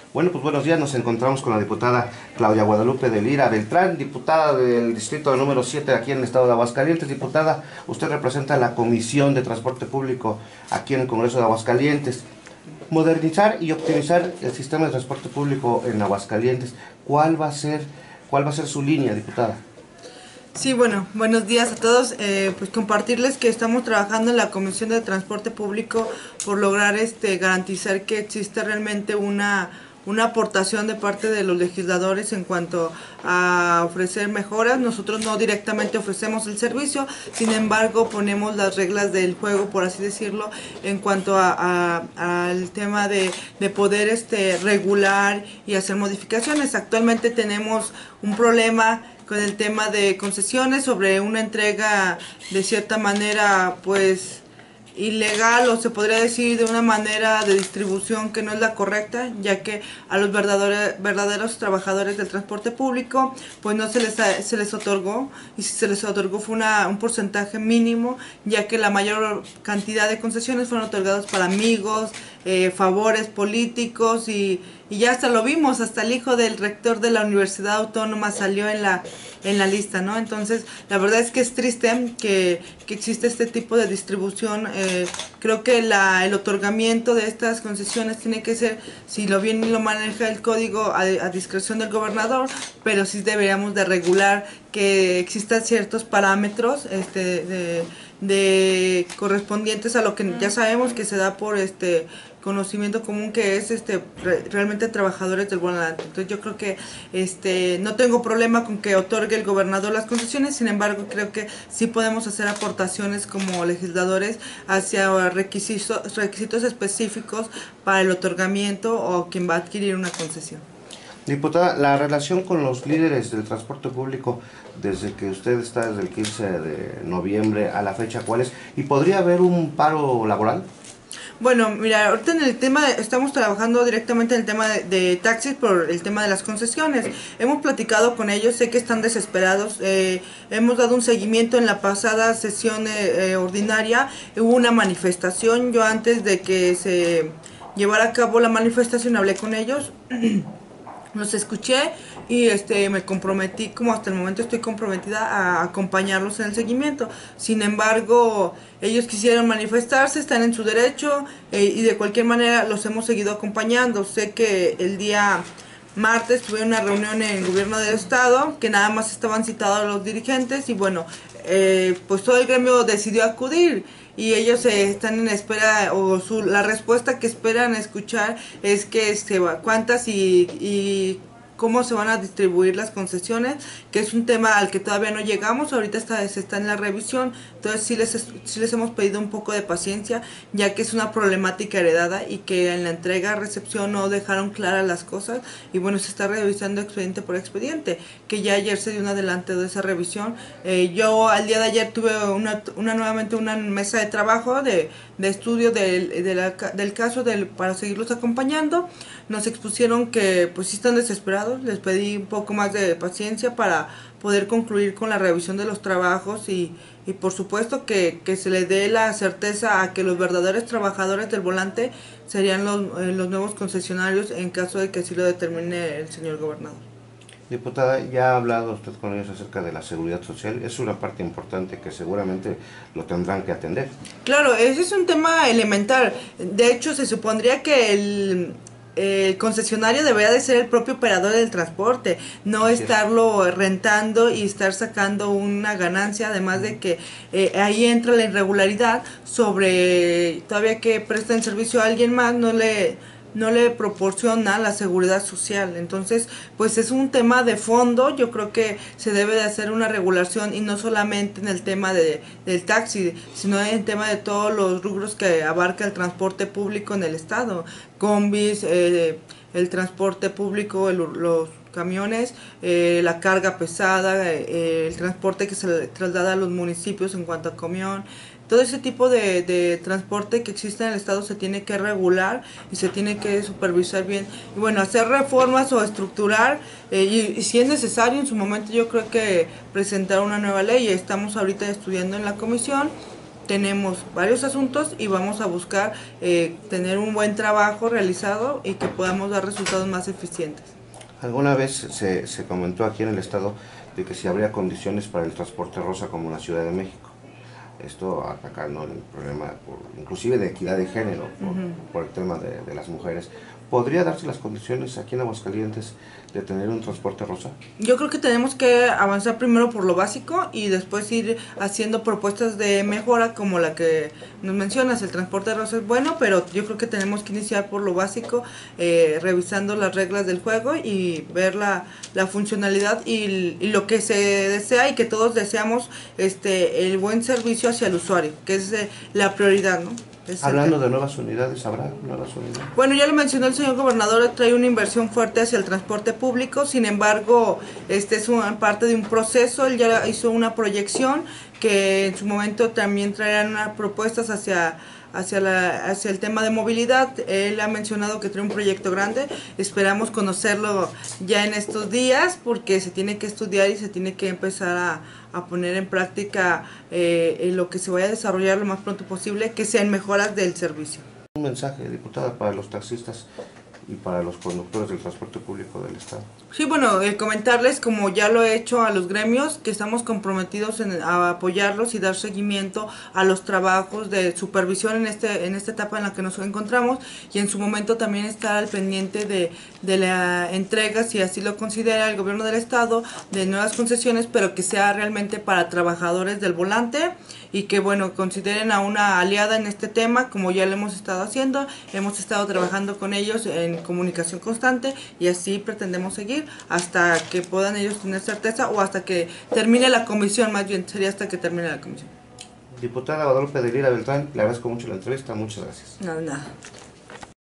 Bueno, pues buenos días, nos encontramos con la diputada Claudia Guadalupe de Lira Beltrán, diputada del distrito número 7 aquí en el estado de Aguascalientes. Diputada, usted representa la Comisión de Transporte Público aquí en el Congreso de Aguascalientes. Modernizar y optimizar el sistema de transporte público en Aguascalientes. ¿Cuál va a ser su línea, diputada? Sí, bueno, buenos días a todos. Pues compartirles que estamos trabajando en la Comisión de Transporte Público por lograr garantizar que existe realmente una aportación de parte de los legisladores en cuanto a ofrecer mejoras. Nosotros no directamente ofrecemos el servicio, sin embargo ponemos las reglas del juego, por así decirlo, en cuanto al tema de poder regular y hacer modificaciones. Actualmente tenemos un problema con el tema de concesiones sobre una entrega de cierta manera pues ilegal, o se podría decir de una manera de distribución que no es la correcta, ya que a los verdaderos trabajadores del transporte público pues no se les otorgó, y si se les otorgó fue un porcentaje mínimo, ya que la mayor cantidad de concesiones fueron otorgadas para amigos, favores políticos, y ya hasta lo vimos, hasta el hijo del rector de la Universidad Autónoma salió en la lista, ¿no? Entonces, la verdad es que es triste que existe este tipo de distribución. Creo que el otorgamiento de estas concesiones tiene que ser, si lo bien lo maneja el código, a discreción del gobernador, pero sí deberíamos de regular que existan ciertos parámetros de correspondientes a lo que ya sabemos que se da por conocimiento común, que es realmente trabajadores del volante. Entonces yo creo que no tengo problema con que otorgue el gobernador las concesiones, sin embargo creo que sí podemos hacer aportaciones como legisladores hacia requisitos específicos para el otorgamiento o quien va a adquirir una concesión. Diputada, la relación con los líderes del transporte público desde que usted está desde el 15 de noviembre a la fecha, ¿cuál es? ¿Y podría haber un paro laboral? Bueno, mira, ahorita en el tema, estamos trabajando directamente en el tema de taxis por el tema de las concesiones. Hemos platicado con ellos, sé que están desesperados. Hemos dado un seguimiento en la pasada sesión ordinaria. Hubo una manifestación, yo antes de que se llevara a cabo la manifestación hablé con ellos. Los escuché y me comprometí, como hasta el momento estoy comprometida a acompañarlos en el seguimiento. Sin embargo, ellos quisieron manifestarse, están en su derecho, y de cualquier manera los hemos seguido acompañando. Sé que el día martes tuve una reunión en el gobierno del estado, que nada más estaban citados los dirigentes, y bueno, pues todo el gremio decidió acudir. Y ellos están en espera, o la respuesta que esperan escuchar es que cuántas y cómo se van a distribuir las concesiones, que es un tema al que todavía no llegamos. Ahorita se está en la revisión, entonces sí les hemos pedido un poco de paciencia, ya que es una problemática heredada y que en la entrega-recepción no dejaron claras las cosas, y bueno, se está revisando expediente por expediente, que ya ayer se dio un adelanto de esa revisión. Yo al día de ayer tuve nuevamente una mesa de trabajo de estudio del caso para seguirlos acompañando. Nos expusieron que pues sí están desesperados, les pedí un poco más de paciencia para poder concluir con la revisión de los trabajos, y por supuesto que se le dé la certeza a que los verdaderos trabajadores del volante serían los nuevos concesionarios en caso de que así lo determine el señor gobernador. Diputada, ya ha hablado usted con ellos acerca de la seguridad social. Es una parte importante que seguramente lo tendrán que atender. Claro, ese es un tema elemental. De hecho, se supondría que el concesionario debería de ser el propio operador del transporte, no estarlo rentando y estar sacando una ganancia, además de que ahí entra la irregularidad sobre todavía que presta el servicio a alguien más, no le proporciona la seguridad social. Entonces pues es un tema de fondo. Yo creo que se debe de hacer una regulación, y no solamente en el tema del taxi, sino en el tema de todos los rubros que abarca el transporte público en el estado, combis, el transporte público, los camiones, la carga pesada, el transporte que se traslada a los municipios en cuanto a camión. Todo ese tipo de transporte que existe en el estado se tiene que regular y se tiene que supervisar bien. Y bueno, hacer reformas o estructurar, y si es necesario en su momento yo creo que presentar una nueva ley. Estamos ahorita estudiando en la comisión tenemos varios asuntos y vamos a buscar tener un buen trabajo realizado y que podamos dar resultados más eficientes. ¿Alguna vez se comentó aquí en el estado de que si habría condiciones para el transporte rosa como en la Ciudad de México? Esto atacando el problema, inclusive de equidad de género, por el tema de las mujeres. ¿Podría darse las condiciones aquí en Aguascalientes de tener un transporte rosa? Yo creo que tenemos que avanzar primero por lo básico y después ir haciendo propuestas de mejora como la que nos mencionas. El transporte rosa es bueno, pero yo creo que tenemos que iniciar por lo básico, revisando las reglas del juego y ver la funcionalidad y lo que se desea y que todos deseamos, el buen servicio hacia el usuario, que es la prioridad, ¿no? Hablando de nuevas unidades, ¿habrá nuevas unidades? Bueno, ya lo mencionó el señor gobernador, trae una inversión fuerte hacia el transporte público, sin embargo, es parte de un proceso, él ya hizo una proyección que en su momento también traerán unas propuestas hacia el tema de movilidad. Él ha mencionado que trae un proyecto grande, esperamos conocerlo ya en estos días porque se tiene que estudiar y se tiene que empezar a poner en práctica lo que se vaya a desarrollar lo más pronto posible, que sean mejoras del servicio. Un mensaje, diputada, para los taxistas y para los conductores del transporte público del estado. Sí, bueno, comentarles, como ya lo he hecho a los gremios, que estamos comprometidos a apoyarlos y dar seguimiento a los trabajos de supervisión en esta etapa en la que nos encontramos, y en su momento también estar al pendiente de la entrega, si así lo considera el gobierno del estado, de nuevas concesiones, pero que sea realmente para trabajadores del volante y que, bueno, consideren a una aliada en este tema, como ya lo hemos estado haciendo. Hemos estado trabajando con ellos en comunicación constante y así pretendemos seguir hasta que puedan ellos tener certeza o hasta que termine la comisión, más bien sería hasta que termine la comisión. Diputada Guadalupe de Lira Beltrán, le agradezco mucho la entrevista, muchas gracias. Nada.